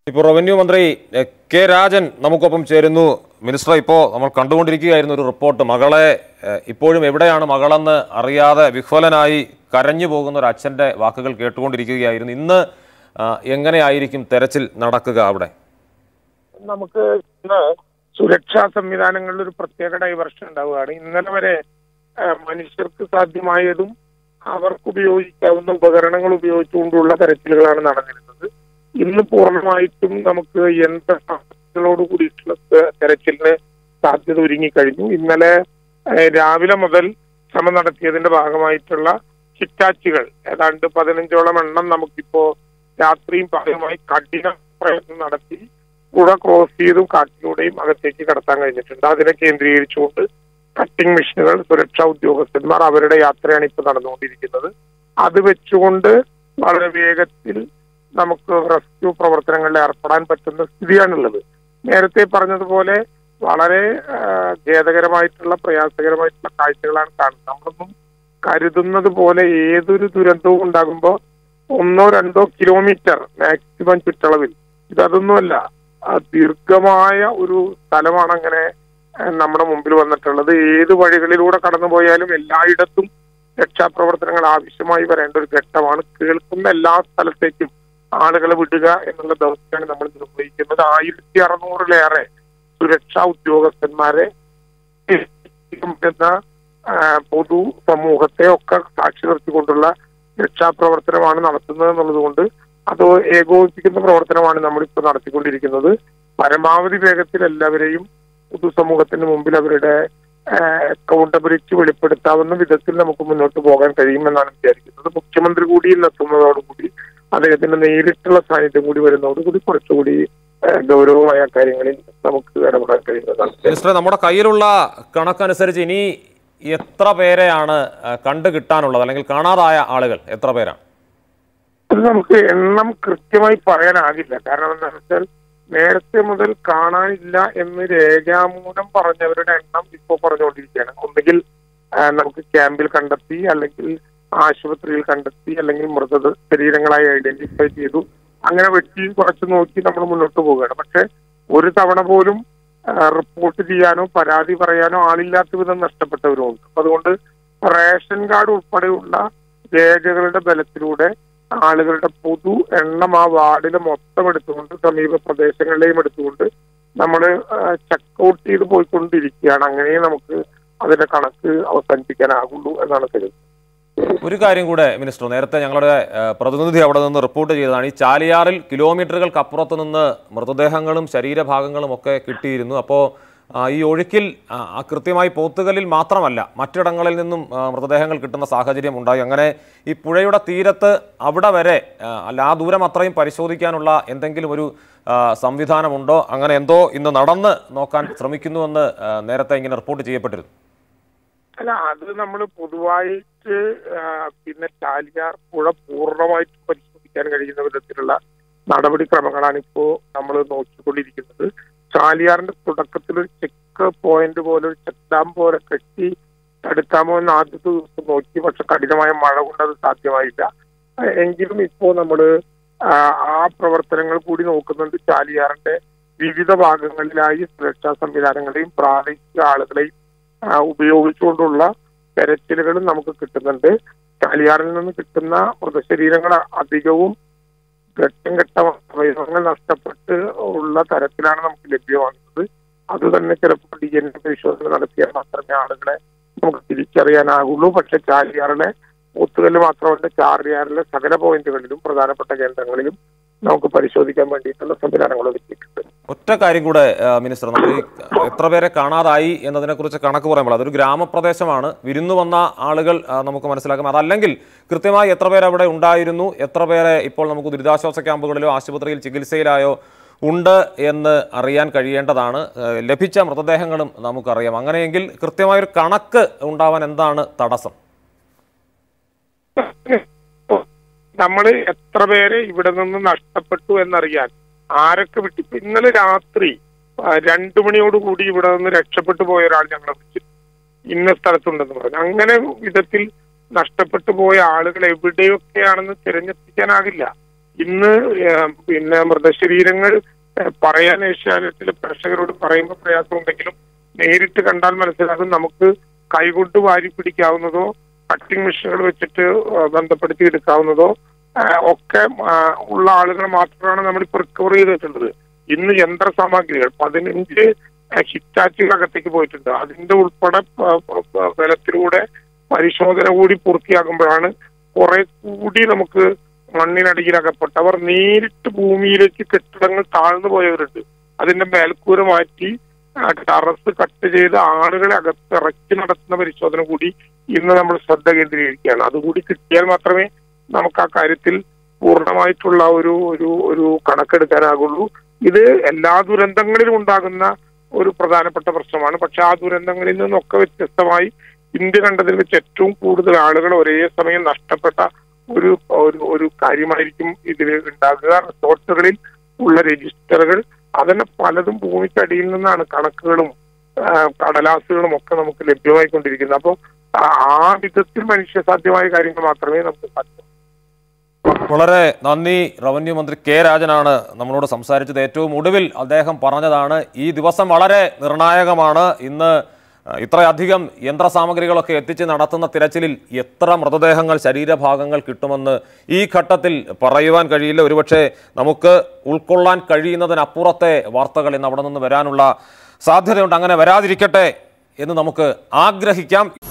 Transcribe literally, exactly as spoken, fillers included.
ഇപ്പോൾ റവന്യൂ മന്ത്രി കെ രാജൻ നമുക്കൊപ്പം ചേരുന്നു. മിനിസ്റ്റർ, ഇപ്പോൾ നമ്മൾ കണ്ടുകൊണ്ടിരിക്കുകയായിരുന്നു ഒരു റിപ്പോർട്ട്. മകളെ ഇപ്പോഴും എവിടെയാണ് മകളെന്ന് അറിയാതെ വിഹ്വലനായി കരഞ്ഞു പോകുന്ന ഒരു അച്ഛൻ്റെ വാക്കുകൾ കേട്ടുകൊണ്ടിരിക്കുകയായിരുന്നു. ഇന്ന് എങ്ങനെയായിരിക്കും തെരച്ചിൽ നടക്കുക? അവിടെ നമുക്ക് ഇന്ന് സുരക്ഷാ സംവിധാനങ്ങളിൽ ഒരു പ്രത്യേക ഡൈവർഷൻ ഉണ്ടാവുകയാണ്. ഇന്നലെ വരെ മനുഷ്യർക്ക് സാധ്യമായതും അവർക്ക് ഉപയോഗിക്കാവുന്ന ഉപകരണങ്ങൾ ഉപയോഗിച്ചുകൊണ്ടുള്ള തെരച്ചിലുകളാണ് നടന്നിരുന്നത്. ഇന്ന് പൂർണ്ണമായിട്ടും നമുക്ക് യന്ത്രങ്ങളോട് കൂടിയിട്ടുള്ള തെരച്ചിലിന് സാധ്യത ഒരുങ്ങിക്കഴിഞ്ഞു. ഇന്നലെ രാവിലെ മുതൽ ശ്രമം നടത്തിയതിന്റെ ഭാഗമായിട്ടുള്ള ഹിറ്റാച്ചികൾ ഏതാണ്ട് പതിനഞ്ചോളം എണ്ണം നമുക്കിപ്പോ രാത്രിയും പകലുമായി കഠിന പ്രയത്നം നടത്തി പുഴ ക്രോസ് ചെയ്തും കാട്ടിലൂടെയും അകത്തേക്ക് കടത്താൻ കഴിഞ്ഞിട്ടുണ്ട്. അതിനെ കേന്ദ്രീകരിച്ചുകൊണ്ട് കട്ടിംഗ് മെഷീനുകൾ, സുരക്ഷാ ഉദ്യോഗസ്ഥന്മാർ അവരുടെ യാത്രയാണ് ഇപ്പോൾ നടന്നുകൊണ്ടിരിക്കുന്നത്. അത് വെച്ചുകൊണ്ട് വളരെ വേഗത്തിൽ നമുക്ക് റെസ്ക്യൂ പ്രവർത്തനങ്ങളിൽ ഏർപ്പെടാൻ പറ്റുന്ന സ്ഥിതിയാണുള്ളത്. നേരത്തെ പറഞ്ഞതുപോലെ വളരെ ഖേദകരമായിട്ടുള്ള പ്രയാസകരമായിട്ടുള്ള കാഴ്ചകളാണ് കാണുന്നത്. നമ്മളൊന്നും കരുതുന്നത് പോലെ ഏതൊരു ദുരന്തവും ഉണ്ടാകുമ്പോൾ ഒന്നോ രണ്ടോ കിലോമീറ്റർ മാക്സിമം ചുറ്റളവിൽ, ഇതൊന്നുമല്ല, ദീർഘമായ ഒരു സ്ഥലമാണ് അങ്ങനെ നമ്മുടെ മുമ്പിൽ വന്നിട്ടുള്ളത്. ഏത് വഴികളിലൂടെ കടന്നുപോയാലും എല്ലായിടത്തും രക്ഷാപ്രവർത്തനങ്ങൾ ആവശ്യമായി വരേണ്ട ഒരു ഘട്ടമാണ്. കേൾക്കുന്ന എല്ലാ സ്ഥലത്തേക്കും ആളുകളെ വിടുക എന്നുള്ള ദൗത്യമാണ് നമ്മൾ നിർവഹിക്കുന്നത്. ആയിരത്തി അറുന്നൂറിലേറെ സുരക്ഷാ ഉദ്യോഗസ്ഥന്മാരെ പൊതു സമൂഹത്തെ ഒക്കെ സാക്ഷി നിർത്തിക്കൊണ്ടുള്ള രക്ഷാപ്രവർത്തനമാണ് നടത്തുന്നത് എന്നുള്ളത് കൊണ്ട് അത് ഏകോപിപ്പിക്കുന്ന പ്രവർത്തനമാണ് നമ്മളിപ്പോൾ നടത്തിക്കൊണ്ടിരിക്കുന്നത്. പരമാവധി വേഗത്തിൽ എല്ലാവരെയും പൊതുസമൂഹത്തിന് മുമ്പിൽ അവരുടെ അക്കൗണ്ടബിലിറ്റി വെളിപ്പെടുത്താവുന്ന വിധത്തിൽ നമുക്ക് മുന്നോട്ട് പോകാൻ കഴിയുമെന്നാണ് വിചാരിക്കുന്നത്. മുഖ്യമന്ത്രി കൂടി ഇന്നെത്തുന്നതോടുകൂടി അദ്ദേഹത്തിന്റെ നേരിട്ടുള്ള സാന്നിധ്യം കൂടി വരുന്നതോടുകൂടി കുറച്ചുകൂടി ഗൗരവമായ കാര്യങ്ങളിൽ നമുക്ക് ഇടപെടാൻ കഴിയുന്നതാണ്. മിനിസ്റ്റർ, നമ്മുടെ കയ്യിലുള്ള കണക്കനുസരിച്ച് ഇനി എത്ര പേരെയാണ് കണ്ടു കിട്ടാനുള്ളത്, അല്ലെങ്കിൽ കാണാതായ ആളുകൾ എത്ര പേരാണ്? അത് നമുക്ക് എണ്ണം കൃത്യമായി പറയാനാകില്ല. കാരണം എന്താണെന്ന് വെച്ചാൽ നേരത്തെ മുതൽ കാണാനില്ല എന്ന് രേഖാമൂലം പറഞ്ഞവരുടെ എണ്ണം ഇപ്പോൾ പറഞ്ഞുകൊണ്ടിരിക്കുകയാണ്. ഒന്നുകിൽ നമുക്ക് ക്യാമ്പിൽ കണ്ടെത്തി, അല്ലെങ്കിൽ ആശുപത്രിയിൽ കണ്ടെത്തി, അല്ലെങ്കിൽ മൃത ശരീരങ്ങളായി ഐഡന്റിഫൈ ചെയ്തു. അങ്ങനെ വെട്ടിയും കുറച്ച് നോക്കി നമ്മൾ മുന്നോട്ട് പോവുകയാണ്. പക്ഷെ ഒരു തവണ പോലും റിപ്പോർട്ട് ചെയ്യാനോ പരാതി പറയാനോ ആളില്ലാത്ത വിധം നഷ്ടപ്പെട്ടവരുമുണ്ട്. അതുകൊണ്ട് റേഷൻ കാർഡ് ഉൾപ്പെടെയുള്ള രേഖകളുടെ ബലത്തിലൂടെ ആളുകളുടെ പൊതു എണ്ണം ആ വാർഡിൽ മൊത്തം എടുത്തുകൊണ്ട് സമീപ പ്രദേശങ്ങളിലെയും എടുത്തുകൊണ്ട് നമ്മൾ ചെക്കൗട്ട് ചെയ്ത് പോയിക്കൊണ്ടിരിക്കുകയാണ്. അങ്ങനെ നമുക്ക് അതിന്റെ കണക്ക് അവസാനിപ്പിക്കാനാകുള്ളൂ എന്നാണ് കരുതുന്നത്. ഒരു കാര്യം കൂടെ മിനിസ്റ്റർ, നേരത്തെ ഞങ്ങളുടെ പ്രതിനിധി അവിടെ നിന്ന് റിപ്പോർട്ട് ചെയ്തതാണ്. ഈ ചാലിയാറിൽ കിലോമീറ്ററുകൾക്കപ്പുറത്ത് നിന്ന് മൃതദേഹങ്ങളും ശരീരഭാഗങ്ങളും ഒക്കെ കിട്ടിയിരുന്നു. അപ്പോൾ ഈ ഒഴുക്കിൽ കൃത്യമായി പോത്തുകല്ലിൽ മാത്രമല്ല മറ്റിടങ്ങളിൽ നിന്നും മൃതദേഹങ്ങൾ കിട്ടുന്ന സാഹചര്യം ഉണ്ടായി. അങ്ങനെ ഈ പുഴയുടെ തീരത്ത് അവിടെ വരെ അല്ല ആ ദൂരം അത്രയും പരിശോധിക്കാനുള്ള എന്തെങ്കിലും ഒരു സംവിധാനമുണ്ടോ? അങ്ങനെ എന്തോ ഇന്ന് നടന്ന് നോക്കാൻ ശ്രമിക്കുന്നുവെന്ന് നേരത്തെ ഇങ്ങനെ റിപ്പോർട്ട് ചെയ്യപ്പെട്ടിരുന്നു. അല്ല, അത് നമ്മൾ പൊതുവായിട്ട് പിന്നെ ചാലിയാർ പുഴ പൂർണ്ണമായിട്ട് പരിശോധിക്കാൻ കഴിയുന്ന വിധത്തിലുള്ള നടപടിക്രമങ്ങളാണ് ഇപ്പോൾ നമ്മൾ നോക്കിക്കൊണ്ടിരിക്കുന്നത്. ചാലിയാറിന്റെ തുടക്കത്തിൽ ഒരു ചെക്ക് പോയിന്റ് പോലെ, ഒരു ചെക്ക് ഡാം പോലെ കെട്ടി തടുക്കാമോ എന്ന് ആദ്യത്തെ ദിവസം നോക്കി. പക്ഷെ കഠിനമായ മഴ കൊണ്ട് അത് സാധ്യമായില്ല. എങ്കിലും ഇപ്പോൾ നമ്മൾ ആ പ്രവർത്തനങ്ങൾ കൂടി നോക്കുന്നുണ്ട്. ചാലിയാറിന്റെ വിവിധ ഭാഗങ്ങളിലായി സുരക്ഷാ സംവിധാനങ്ങളെയും പ്രാദേശിക ആളുകളെയും ഉപയോഗിച്ചുകൊണ്ടുള്ള തെരച്ചിലുകളും നമുക്ക് കിട്ടുന്നുണ്ട്. ചാലിയാറിൽ നിന്ന് കിട്ടുന്ന മൃതശരീരങ്ങൾ അധികവും ഘട്ടം ഘട്ടം അവയവങ്ങൾ നഷ്ടപ്പെട്ട് ഉള്ള തരത്തിലാണ് നമുക്ക് ലഭ്യമാകുന്നത്. അത് തന്നെ ചിലപ്പോൾ ഡി എൻ എ പരിശോധന നടത്തിയാൽ മാത്രമേ ആളുകളെ നമുക്ക് തിരിച്ചറിയാനാകുള്ളൂ. പക്ഷെ ചാലിയാറിലെ പോത്തുകല്ല് മാത്രമല്ല, ചാലിയാറിലെ സകല പോയിന്റുകളിലും പ്രധാനപ്പെട്ട കേന്ദ്രങ്ങളിലും നമുക്ക് പരിശോധിക്കാൻ വേണ്ടിയിട്ടുള്ള സംവിധാനങ്ങൾ ഒരുക്കിയിട്ടുണ്ട്. ഒറ്റ കാര്യം കൂടെ മിനിസ്റ്റർ, നമ്മൾ ഈ എത്ര പേരെ കാണാതായി എന്നതിനെക്കുറിച്ച് കണക്ക് പറയുമ്പോൾ അതൊരു ഗ്രാമപ്രദേശമാണ്, വിരുന്നു വന്ന ആളുകൾ നമുക്ക് മനസ്സിലാക്കാം. അതല്ലെങ്കിൽ കൃത്യമായി എത്ര പേര് അവിടെ ഉണ്ടായിരുന്നു, എത്ര പേരെ ഇപ്പോൾ നമുക്ക് ദുരിതാശ്വാസ ക്യാമ്പുകളിലോ ആശുപത്രിയിൽ ചികിത്സയിലായോ ഉണ്ട് എന്ന് അറിയാൻ കഴിയേണ്ടതാണ്. ലഭിച്ച മൃതദേഹങ്ങളും നമുക്കറിയാം. അങ്ങനെയെങ്കിൽ കൃത്യമായൊരു കണക്ക് ഉണ്ടാവാൻ എന്താണ് തടസ്സം? നമ്മൾ എത്ര പേരെ ഇവിടെ നിന്ന് നഷ്ടപ്പെട്ടു എന്നറിയാൻ, ആരൊക്കെ വിട്ടു. ഇന്നലെ രാത്രി രണ്ടു മണിയോടുകൂടി ഇവിടെ നിന്ന് രക്ഷപ്പെട്ടു പോയ ഒരാൾ ഞങ്ങളെ വിളിച്ചു, ഇന്ന സ്ഥലത്തുണ്ടെന്ന് പറഞ്ഞു. അങ്ങനെ വിധത്തിൽ നഷ്ടപ്പെട്ടു പോയ ആളുകൾ എവിടെയൊക്കെയാണെന്ന് തിരഞ്ഞെത്തിക്കാനാകില്ല. ഇന്ന് പിന്നെ മൃതശരീരങ്ങൾ പറയാൻ ഏഷ്യാനെറ്റിലെ പ്രേക്ഷകരോട് പറയുമ്പോൾ പ്രയാസമുണ്ടെങ്കിലും നേരിട്ട് കണ്ടാൽ മനസ്സിലാകും. നമുക്ക് കൈകൊണ്ട് വാരി പിടിക്കാവുന്നതോ കട്ടിംഗ് മെഷീനുകൾ വെച്ചിട്ട് ബന്ധപ്പെടുത്തി എടുക്കാവുന്നതോ ഒക്കെ ഉള്ള ആളുകൾ മാത്രമാണ് നമ്മളിപ്പോൾ റിക്കവർ ചെയ്തിട്ടുള്ളത്. ഇന്ന് യന്ത്ര സാമഗ്രികൾ പതിനഞ്ച് ഹിറ്റാച്ചുകൾ അകത്തേക്ക് പോയിട്ടുണ്ട്. അതിന്റെ ഉൾപ്പെടെ ബലത്തിലൂടെ പരിശോധന കൂടി പൂർത്തിയാകുമ്പോഴാണ് കുറെ കൂടി നമുക്ക് മണ്ണിനടിയിൽ അകപ്പെട്ടവർ നേരിട്ട് ഭൂമിയിലേക്ക് കെട്ടിടങ്ങൾ താഴ്ന്നു പോയവരുണ്ട്. അതിന്റെ മേൽക്കൂര മാറ്റി ടെറസ് കട്ട് ചെയ്ത് ആളുകളെ അകത്തിറക്കി നടത്തുന്ന പരിശോധന കൂടി ഇന്ന് നമ്മൾ ശ്രദ്ധ കേന്ദ്രീകരിക്കുകയാണ്. അതുകൂടി കിട്ടിയാൽ മാത്രമേ നമുക്ക് ആ കാര്യത്തിൽ പൂർണ്ണമായിട്ടുള്ള ഒരു ഒരു ഒരു കണക്കെടുക്കാനാകുള്ളൂ. ഇത് എല്ലാ ദുരന്തങ്ങളിലും ഉണ്ടാകുന്ന ഒരു പ്രധാനപ്പെട്ട പ്രശ്നമാണ്. പക്ഷെ ആ ദുരന്തങ്ങളിൽ നിന്നൊക്കെ വ്യത്യസ്തമായി ഇന്ത്യ കണ്ടതിൽ വെച്ച് ഏറ്റവും കൂടുതൽ ആളുകൾ ഒരേ സമയം നഷ്ടപ്പെട്ട ഒരു ഒരു കാര്യമായിരിക്കും ഇതിൽ ഉണ്ടാകുക. റിസോർട്ടുകളിൽ ഉള്ള രജിസ്റ്ററുകൾ അതിനെ പലതും ഭൂമിക്കടിയിൽ നിന്നാണ് കണക്കുകളും കടലാസുകളും ഒക്കെ നമുക്ക് ലഭ്യമായിക്കൊണ്ടിരിക്കുന്നത്. അപ്പോൾ ആ വിധത്തിൽ മനുഷ്യസാധ്യമായ കാര്യങ്ങൾ മാത്രമേ നമുക്ക് സാധ്യമാകൂ. വളരെ നന്ദി. റവന്യൂ മന്ത്രി കെ രാജനാണ് നമ്മളോട് സംസാരിച്ചത്. ഏറ്റവും ഒടുവിൽ അദ്ദേഹം പറഞ്ഞതാണ് ഈ ദിവസം വളരെ നിർണായകമാണ്. ഇന്ന് ഇത്രയധികം യന്ത്രസാമഗ്രികളൊക്കെ എത്തിച്ച് നടത്തുന്ന തിരച്ചിലിൽ എത്ര മൃതദേഹങ്ങൾ ശരീരഭാഗങ്ങൾ കിട്ടുമെന്ന് ഈ ഘട്ടത്തിൽ പറയുവാൻ കഴിയില്ല. ഒരുപക്ഷെ നമുക്ക് ഉൾക്കൊള്ളാൻ കഴിയുന്നതിനപ്പുറത്തെ വാർത്തകൾ ഇന്ന് അവിടെ നിന്ന് വരാനുള്ള സാധ്യതയുണ്ട്. അങ്ങനെ വരാതിരിക്കട്ടെ എന്ന് നമുക്ക് ആഗ്രഹിക്കാം.